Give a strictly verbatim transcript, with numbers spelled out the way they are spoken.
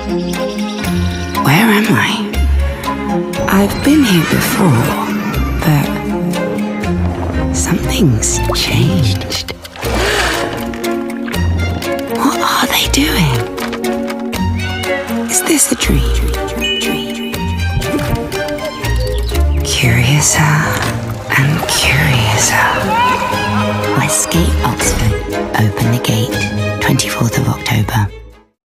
Where am I? I've been here before, but something's changed. What are they doing? Is this a dream? Curiouser and curiouser. Westgate, Oxford. Open the gate, twenty-fourth of October.